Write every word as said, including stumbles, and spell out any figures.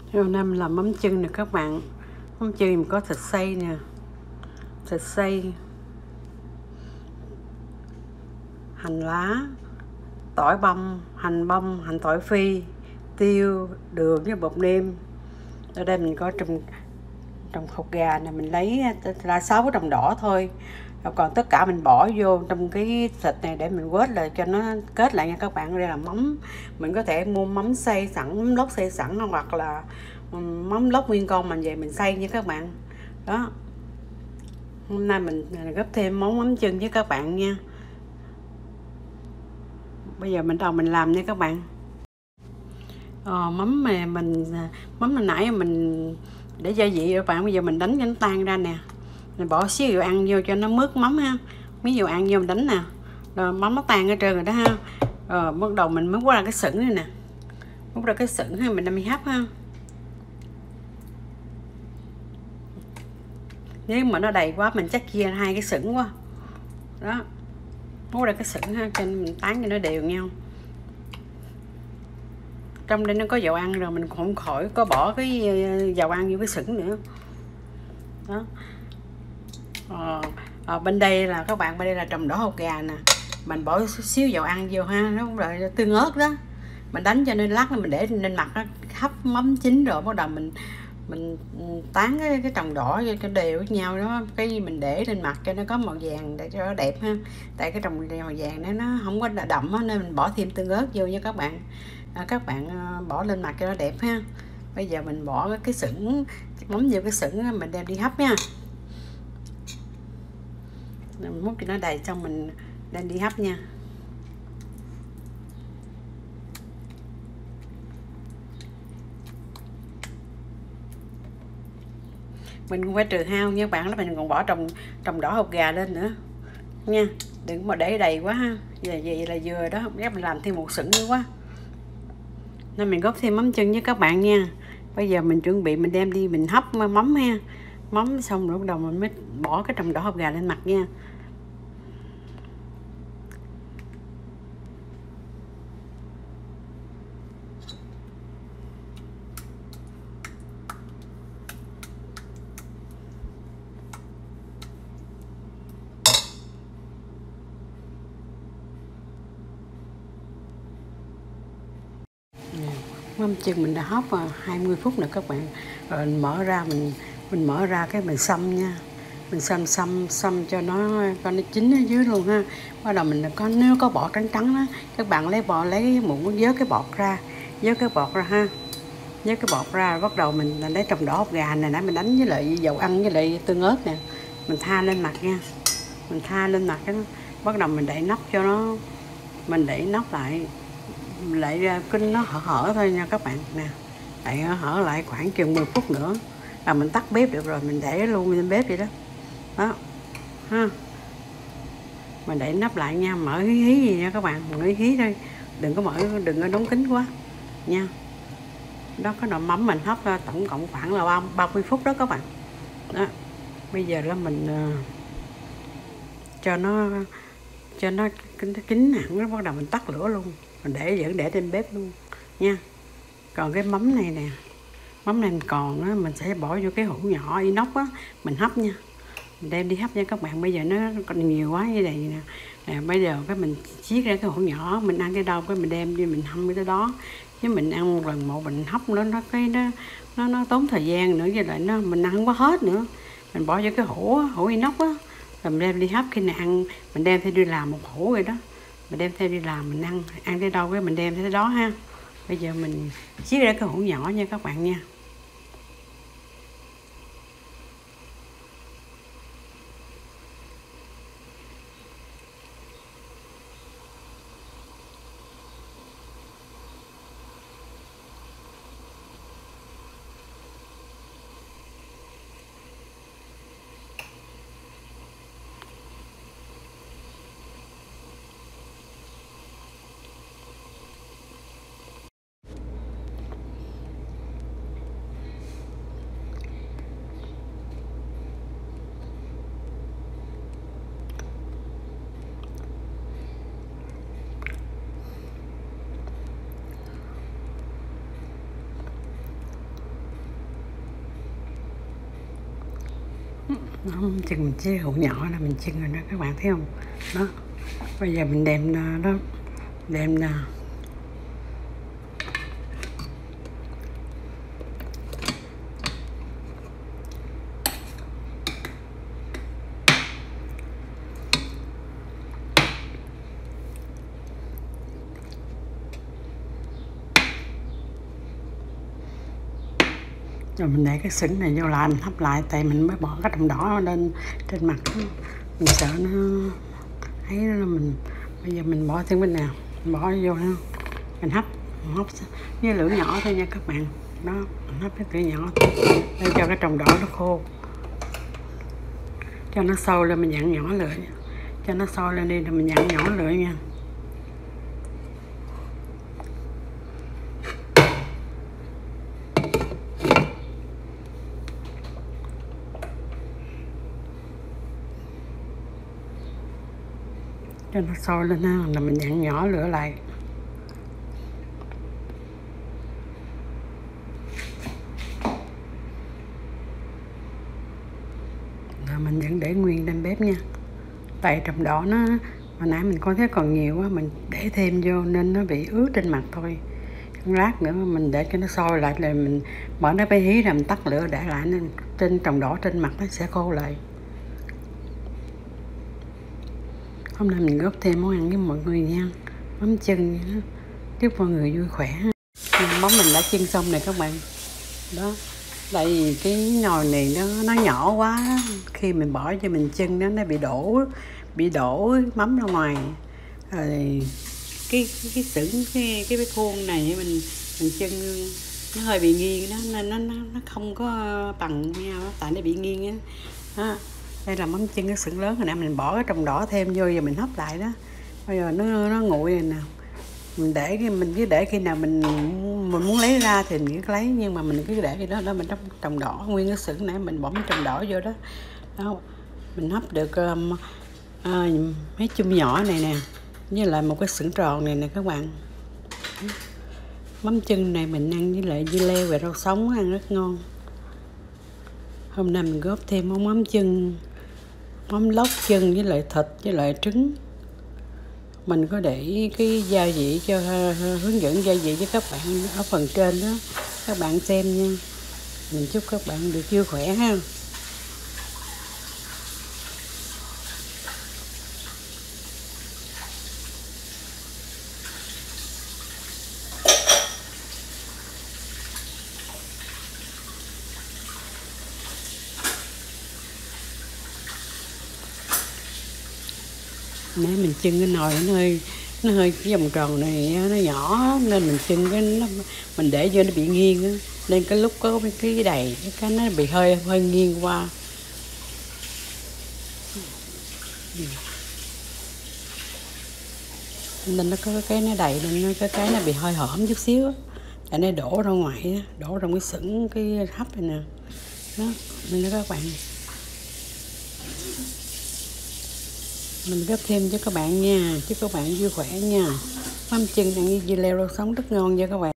Hôm nay mình làm mắm chưng nè các bạn. Mắm chưng mình có thịt xay nè, thịt xay, hành lá, tỏi băm, hành băm, hành tỏi phi, tiêu, đường với bột nêm. Ở đây mình có trong trong hột gà này mình lấy ra sáu cái đồng đỏ thôi. Còn tất cả mình bỏ vô trong cái thịt này để mình quết lại cho nó kết lại nha các bạn. Đây là mắm, mình có thể mua mắm xay sẵn, mắm lốc xay sẵn hoặc là mắm lốc nguyên con mình về mình xay nha các bạn. Đó, hôm nay mình gấp thêm món mắm chưng với các bạn nha. Bây giờ mình đầu mình làm nha các bạn. Ờ, mắm mà mình mắm hồi nãy mình để gia vị các bạn, bây giờ mình đánh cho nó tan ra nè, mình bỏ xíu dầu ăn vô cho nó mướt mắm ha, miếng dầu ăn vô mình đánh nè, rồi mắm nó tan hết trơn rồi đó ha. Rồi bắt đầu mình múc ra cái sửng này nè, múc ra cái sửng ha, mình đem đi hấp ha. Nếu mà nó đầy quá mình chắc chia hai cái sửng quá đó, múc ra cái sửng ha, cho mình tán cho nó đều nhau. Trong đây nó có dầu ăn rồi, mình không khỏi có bỏ cái dầu ăn vô cái sửng nữa đó. Ờ, à, bên đây là các bạn, bên đây là trồng đỏ hột gà nè, mình bỏ xíu dầu ăn vô ha, nó cũng rồi tương ớt đó, mình đánh cho nên lát nữa mình để lên mặt nó hấp mắm chín rồi bắt đầu mình mình tán cái, cái trồng đỏ cho đều với nhau đó, cái mình để lên mặt cho nó có màu vàng để cho nó đẹp ha. Tại cái trồng màu vàng nó nó không có đậm á, nên mình bỏ thêm tương ớt vô nha các bạn. À, các bạn bỏ lên mặt cho nó đẹp ha. Bây giờ mình bỏ cái sửng mắm vô cái sửng mình đem đi hấp nha, mình múc cho nó đầy xong mình đem đi hấp nha. Mình cũng phải trừ hao nha bạn, là mình còn bỏ trồng trồng đỏ hột gà lên nữa nha, đừng mà để đầy quá ha. Vậy vậy là vừa đó, không ghép mình làm thêm một sửng nữa quá nên mình góp thêm mắm chưng với các bạn nha. Bây giờ mình chuẩn bị mình đem đi mình hấp mắm ha, mắm xong rồi bắt đầu mình mới bỏ cái trồng đỏ hột gà lên mặt nha. Mắm chưng mình đã hấp hai mươi phút nữa các bạn, rồi mình mở ra mình mình mở ra cái mình xăm nha, mình xăm xăm xăm cho nó cho nó chín ở dưới luôn ha. Bắt đầu mình có nếu có bọt trắng trắng đó, các bạn lấy bò lấy muỗng vớt cái bọt ra, vớt cái bọt ra ha, vớt cái bọt ra. Bắt đầu mình lấy trồng đỏ hột gà này nãy mình đánh với lại dầu ăn với lại tương ớt nè, mình tha lên mặt nha, mình tha lên mặt cái bắt đầu mình đậy nắp cho nó, mình đậy nắp lại lại kinh nó hở hở thôi nha các bạn nè, đậy hở lại khoảng chừng mười phút nữa là mình tắt bếp được rồi, mình để luôn lên bếp vậy đó đó ha. Mình đậy nắp lại nha, mở hí hí gì nha các bạn, mở hí hí thôi, đừng có mở, đừng có đóng kín quá nha. Đó, cái nồi mắm mình hấp tổng cộng khoảng là ba mươi phút đó các bạn đó. Bây giờ là mình uh, cho nó cho nó kín hẳn, nó bắt đầu mình tắt lửa luôn, mình để vẫn để trên bếp luôn nha. Còn cái mắm này nè, mắm này còn á, mình sẽ bỏ vô cái hũ nhỏ inox á, mình hấp nha, mình đem đi hấp nha các bạn. Bây giờ nó còn nhiều quá như này nè, nè bây giờ cái mình chiết ra cái hũ nhỏ, mình ăn cái đâu cái mình đem đi mình hâm cái đó, chứ mình ăn một lần một mình hấp nó nó cái nó nó nó tốn thời gian nữa, với lại nó mình ăn không có hết nữa. Mình bỏ vô cái hũ hũ inox á, rồi mình đem đi hấp, khi nào ăn mình đem theo đi làm một hũ rồi đó, mình đem theo đi làm mình ăn ăn tới đâu cái mình đem tới đó ha. Bây giờ mình chiết ra cái hũ nhỏ nha các bạn nha. Đó, mắm chưng mình chế hũ nhỏ là mình chưng rồi đó các bạn thấy không? Đó, bây giờ mình đem ra đó, đem ra rồi mình để cái sừng này vô lại, mình hấp lại, tại mình mới bỏ cái đồng đỏ lên trên mặt đó. Mình sợ nó ấy là mình bây giờ mình bỏ thêm bên nào mình bỏ vô ha, mình hấp mình hấp với lửa nhỏ thôi nha các bạn. Đó, mình hấp với lửa nhỏ để cho cái trồng đỏ nó khô, cho nó sôi lên mình dặn nhỏ lửa, cho nó sôi lên đi rồi mình dặn nhỏ lửa nha. Cho nó sôi lên ha, là mình dặn nhỏ lửa lại. Rồi mình vẫn để nguyên trên bếp nha, tại trồng đỏ nó hồi nãy mình coi thấy còn nhiều quá, mình để thêm vô nên nó bị ướt trên mặt thôi. Lát nữa mình để cho nó sôi lại là mình mở nó bay hí, làm tắt lửa để lại, nên trên trồng đỏ trên mặt nó sẽ khô lại. Hôm nay mình góp thêm món ăn với mọi người nha, mắm chưng nha, chúc mọi người vui khỏe. Mắm mình đã chiên xong này các bạn. Đó, tại vì cái nồi này nó nó nhỏ quá, khi mình bỏ cho mình chưng nó nó bị đổ bị đổ mắm ra ngoài. Rồi cái cái sửng cái cái cái khuôn này mình mình chưng nó hơi bị nghiêng đó, nên nó nó nó không có bằng nhau đó, tại nó bị nghiêng á. Đó, đây là mắm chưng cái sửng lớn, hồi nãy mình bỏ cái trồng đỏ thêm vô, giờ mình hấp lại đó. Bây giờ nó nó nguội rồi nè, mình để cái mình cứ để khi nào mình mình muốn lấy ra thì mình cứ lấy, nhưng mà mình cứ để cái đó đó mình trồng trồng đỏ nguyên cái sửng nãy mình bỏ trồng đỏ vô đó. Đó, mình hấp được um, à, mấy chum nhỏ này nè, với lại một cái sửng tròn này nè các bạn. Mắm chưng này mình ăn với lại dưa leo và rau sống ăn rất ngon. Hôm nay mình góp thêm món mắm chưng, mắm lóc chưng với lại thịt với lại trứng. Mình có để cái gia vị cho hướng dẫn gia vị với các bạn ở phần trên đó, các bạn xem nha. Mình chúc các bạn được vui khỏe ha. Nãy mình chưng cái nồi nó hơi nó hơi cái vòng tròn này nó nhỏ, nên mình chưng cái nó mình để vô nó bị nghiêng á, nên cái lúc có cái đầy cái nó bị hơi hơi nghiêng qua. Nên nó có cái nó đầy, nên nó cái cái nó bị hơi hõm chút xíu á, tại nó đổ ra ngoài á, đổ trong cái sửng cái hấp này nè. Đó, nên đó các bạn, mình góp thêm cho các bạn nha, chúc các bạn vui khỏe nha. Mắm chưng ăn với dưa leo rau sống rất ngon nha các bạn.